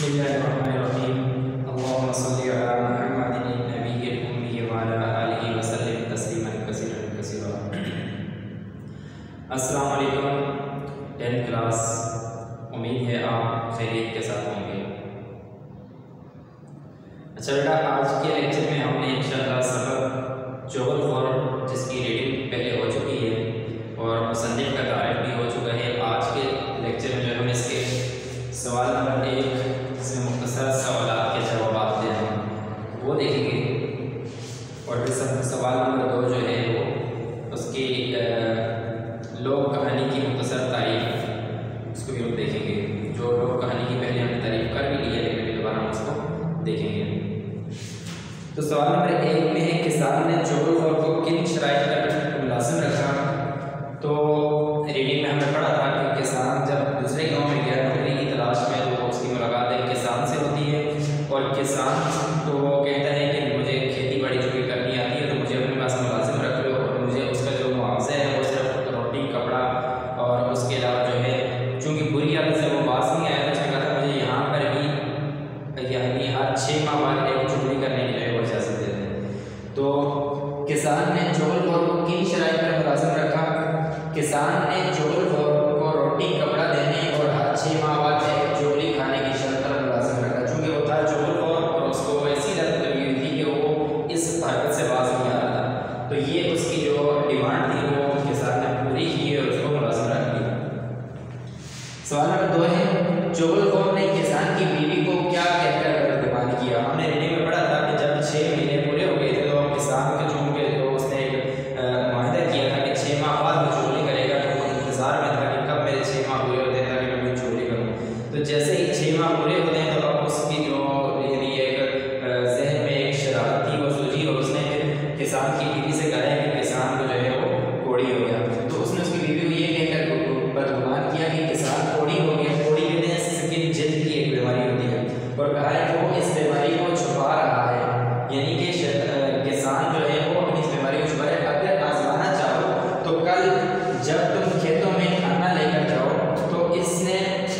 बिस्मिल्लाहिर्रहमानिर्रहीम। अल्लाहुम्मा सल्लि अला मुहम्मदिन नबिय्यिल उम्मी व अला आलिहि व सल्लिम तस्लीमन कसीरन कसीरा। अस्सलामु अलैकुम 10th क्लास, उम्मीद है आप खैरियत के साथ होंगे। अच्छा बेटा, आज के लेक्चर में हमने इंशाअल्लाह सबक जोगल फॉर, जिसकी रीडिंग पहले हो चुकी है और मुसन्निफ का तारीफ भी हो चुका है। आज के लेक्चर में जो हम इसके सवाल नंबर 1 से मुख्तसर सवालात के जवाब दे रहे हैं वो देखेंगे, और फिर सवाल नंबर 2 जो है वो उसकी लोक कहानी की मुख्तसर तारीफ, उसको भी हम देखेंगे। जो लोक कहानी की पहले हमने तारीफ कर भी ली है, लेकिन अभी दोबारा हम उसको देखेंगे। तो सवाल नंबर 1 में है, किसान ने जोगल फॉर को किन शराइत पर मुलाजिम रखा। तो रीडिंग में हमने पढ़ा था कि किसान जब दूसरे गांव में गया नौकरी की तलाश में, तो उसकी मुलाकात एक किसान से होती है, और किसान तो वो कहता है कि मुझे खेती बाड़ी जो भी करनी आती है, तो मुझे अपने पास मुलाजिम रख लो, और मुझे उसका जो मुआवजा है वो सिर्फ रोटी कपड़ा और उसके अलावा जो है, चूँकि बुरी हालत से वो पास नहीं आया, तो उसने कहा था मुझे यहाँ पर भी यानी हर 6 माह बाद एक चुगली करने के लिए वो इजाज़त देते हैं। तो किसान ने जोगल फॉर को किन शराइत पर मुलाजिम रखा। किसान ने जोगल फॉर को रोटी कपड़ा देने और हर 6 माह बाद एक चुगली खाने की शर्त पर मुलाजिम रखा। चूँकि वो था जोगल फॉर और उसको ऐसी लत लगी हुई थी कि वो इस हरकत से बाज नहीं आ रहा था, तो ये उसकी जो डिमांड थी वो किसान ने पूरी की और उसको मुलाजिम रख दिया। सवाल नंबर 2 है, जोगल फॉर ने किसान की बीवी को क्या कहकर डिमांड किया। हमने रीडिंग में पढ़ा था कि जब 6 महीने पूरे हो गए थे, तो किसान के चूँकि उसने एक मुआहदा किया था कि 6 माह बाद वो चुगली करेगा, तो वो इंतजार में था कि कब मेरे 6 माह पूरे होते हैं ताकि मैं भी चुगली करूँ। तो जैसे ही 6 माह पूरे होते हैं, तो अब उसकी जो यानी एक जहन में एक शरारत थी वो सूझी, और उसने फिर किसान की बीवी से कहा है कि किसान को जो है वो कोड़ी हो गया। तो उसने उसकी बीवी को ये कहकर बदगुमान किया कि किसान कोड़ी हो गया। कोड़ी कहते हैं स्किन जल्द की एक बीमारी होती है, और कहा है कि वो इस बीमारी को छुपा रहा है, यानी कि किसान जो है वो अपनी इस बीमारी को छुपा रहा है। अगर आजमाना चाहो तो कल जब तुम खेतों में खाना लेकर जाओ, तो इसने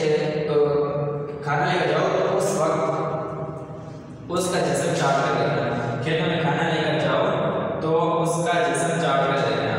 खाना लेकर जाओ तो उस वक्त उसका जिस्म चाट कर देना। खेतों में खाना लेकर जाओ तो उसका जिस्म चाट कर देना,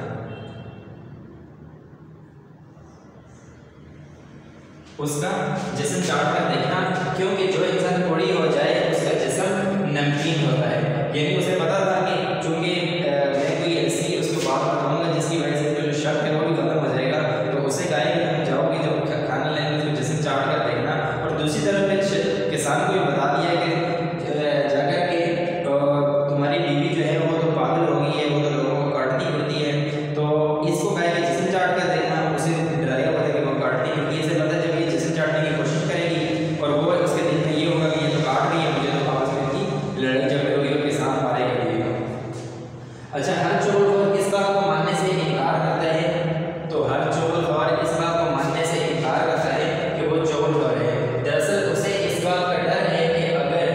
उसका जिस्म चाट कर देखना, क्योंकि जो इंसान कोड़ी हो जाए उसका जिस्म नमकीन होता है। यानी उसे पता था कि चूँकि मैं कोई ऐसी उसको बात बताऊँगा जिसकी वजह से जो शक है वो भी खत्म हो जाएगा, तो उसे कहा है कि तुम जाओगे जब खाना लेने उसको जिस्म चाट कर देखना। और दूसरी तरफ किसान को ये बता दिया कि जाकर के तुम्हारी बीवी जो है वो तो पागल हो गई है, वो तो लोगों को काटती फिरती है, तो इसको कहा है कि जिस्म चाट कर देखना। उसे डराया हुआ था कि वो काटती फिरती है, इसे पता जब ये जिस्म चाटने की कोशिश करेगी और वो उसके दिल में ये होगा कि ये तो काट रही है मुझे, तो आपस में इनकी लड़ाई झगड़े होगी और किसान मारेगा बीवी को। अच्छा, हर जोगल फॉर इस बात को मानने से इनकार करता है। तो हर जोगल फॉर इस बात को मानने से इनकार करता है कि वो जोगल फॉर है। दरअसल उसे इस बात का डर है कि अगर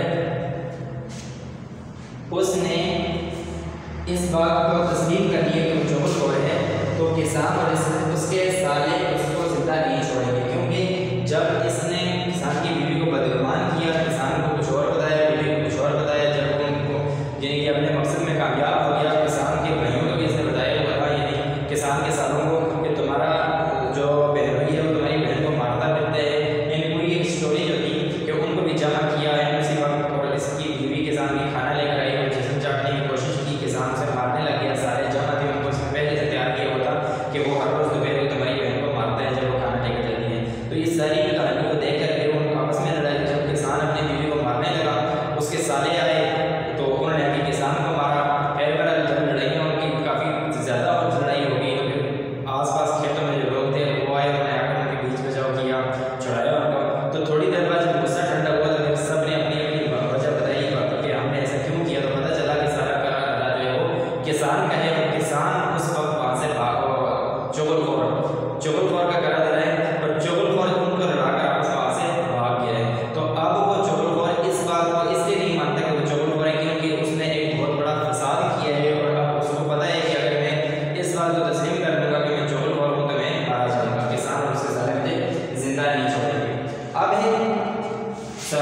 उसने इस बात को तस्लीम कर लिया कि वो जोगल फॉर है, तो किसान और उसके साले उसको जिंदा नहीं छोड़ेंगे। क्योंकि जब इसने किसान की बीवी को बदगुमान किया, किसान को कुछ और बताया, बीवी को कुछ और बताया, जब उनको यानी कि अपने मकसद में कामयाब हो गया, किसान के भाइयों को भी इसने बताया हुआ था, यानी किसान के सालों को, कि तुम्हारा जो बहनोई है वो तुम्हारी बहन को मारता फिरता है। यानी पूरी एक स्टोरी जो थी कि उनको भी जमा किया है उसी वक्त, और इसकी बीवी किसान की खाना लेकर आई और जिस्म चाटने की कोशिश की, किसान से मारने लग गया। सारे जमा थे, उनको उसने पहले से तैयार किया हुआ था कि वो हर रोज़ दोपहर को तुम्हारी बहन को मारता है जब वो खाना लेकर जाती है। तो इस सारी कहानी को देख कर वो आपस में लड़ाई, जब किसान अपनी बीवी को मारने लगा, उसके साले आए तो उन्होंने आके किसान को मारा। फिर बहरहाल जब लड़ाइयाँ उनकी काफ़ी ज़्यादा और लड़ाई हो गई, तो फिर आसपास खेतों में जो लोग थे वो आए, उन्होंने आकर उनके बीच बचाव किया, छुड़ाया उनको। तो थोड़ी देर बाद जब गुस्सा ठंडा हुआ, तो फिर सब ने अपनी अपनी वजह बताई कि हमने ऐसा क्यों किया। तो पता चला कि सारा करा जो है वो किसान का है, और किसान उस वक्त वहाँ से जोगल फॉर का करा दे रहा है, और जोगल फॉर उनको लड़ाकर आपस वहाँ से भाग गया है। तो अब वो जोगल फॉर इस बात को इसलिए नहीं मानता कि वो जोगल फॉर है, क्योंकि उसने एक बहुत बड़ा फसाद किया है, और अब उसको पता है कि अगर मैं इस बात को तस्लीम कर दूंगा कि मैं जोगल फॉर हूँ, तो मैं मारा जाऊँगा। किसान और उसके साले मुझे जिंदा नहीं छोड़ेंगे। अब है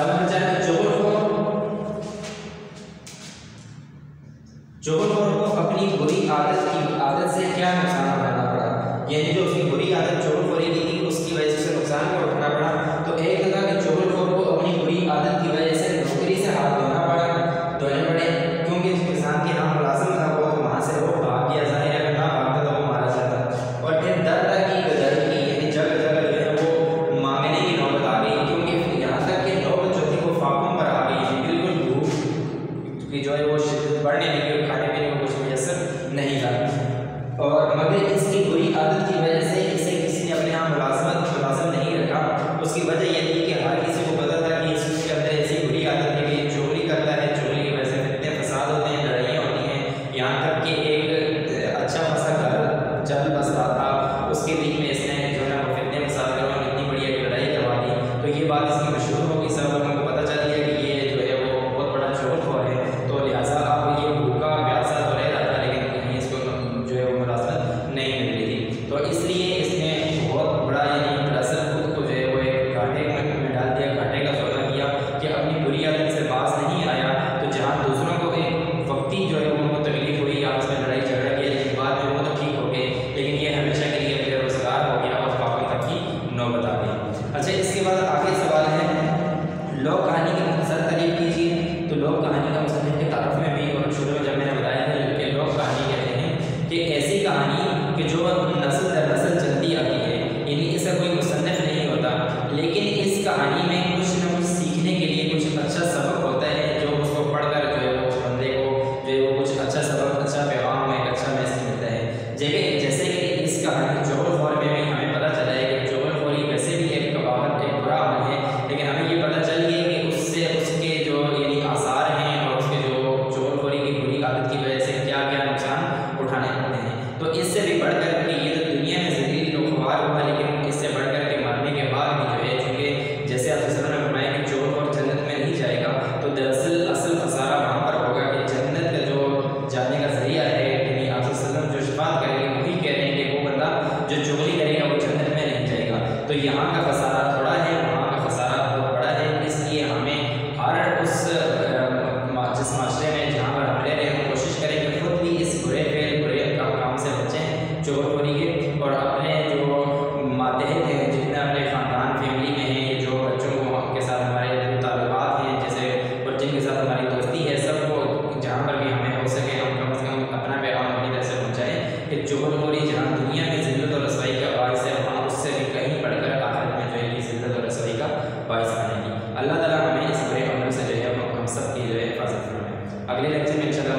इसलिए इसने बहुत बड़ा यानी दरअसल खुद को जो है वो एक घाटे में डाल दिया, घाटे का सौदा किया कि अपनी बुरी आदत से बाज नहीं आया। तो जहाँ दूसरों को एक वक्ती जो है उनको तकलीफ हुई, आपस में लड़ाई झगड़ा किया, लेकिन बाद में वो तो ठीक हो गए, लेकिन ये हमेशा के लिए बेरोजगार हो गया और पापों तक की नौबत आ गई। अच्छा, इसके बाद आगे सवाल है लोक कहानी की मुख्तसर तारीफ कीजिए। तो लोक कहानी का मुसन्निफ के तारुफ में भी और शुरू में जब मैंने बताया है कि लोक कहानी कहते हैं कि ऐसी कहानी कि जो नस्ल दर नस्ल चलती आती है, यानी इसका कोई मुसन्निफ नहीं होता, लेकिन इस कहानी में कुछ न कुछ सीखने के लिए कुछ अच्छा सबक होता है, जो उसको पढ़कर जो है वो उस बंदे को जो है वो कुछ अच्छा सबक, अच्छा पैगाम, एक अच्छा मैसेज मिलता है। जैसे कि इस कहानी चुगलखोर में भी हमें पता चला है कि चुगलखोरी वैसे भी एक कबाहत, एक बुरा अमल है, लेकिन हमें ये पता चल गया कि उससे उसके जो यानी आसार हैं और उसके जो चुगलखोरी की बुरी आदत की वजह से क्या क्या नुकसान उठाने पड़ते हैं। तो इससे भी बढ़कर कि ये तो दुनिया में ज़िंदगी को खुमार हुआ, लेकिन इससे बढ़कर के मरने के बाद भी जो है, चूँकि जैसे आप सल्लल्लाहु अलैहि वसल्लम ने फरमाया कि चुगलखोर जन्नत में नहीं जाएगा, तो दरअसल असल खसारा वहाँ पर होगा कि जन्नत का जो जाने का जरिया है, यानी आप सल्लल्लाहु अलैहि वसल्लम जो शिफात करेंगे वही कह रहे हैं कि वो बंदा जो चुगली करेगा वो जन्नत में नहीं जाएगा। तो यहाँ का खसारा थोड़ा है, वहाँ का खसारा बहुत बड़ा है। इसलिए हमें हर उस जिस माशरे में जहाँ पर हम रह रहे हैं कोशिश करें कि खुद भी इस बुरे फेल, बुरे काम से बचें चुगलखोरी के, और अपने जो मातहत हैं, जितने अपने ख़ानदान फैमिली में हैं, जो बच्चों को के साथ हमारे जो ताल्लुकात हैं जैसे, और जिनके साथ हमारी दोस्ती है, सबको जहाँ पर भी हमें हो सके हम कम से कम अपना पैगाम अपनी तरफ से पहुँचाएँ कि चुगलखोरी जहाँ दुनिया में ज़िल्लत और रसवाई का बाइस है, वहाँ उससे भी कहीं बढ़कर आखिरत में जो है ये ज़िल्लत और रसवाई का बाइस बनेगी। अल्लाह ताला हमें इस बुरे अमल से जो है हम सब की जो है हिफाजत फरमाए। अगले लेक्चर में इंशाअल्लाह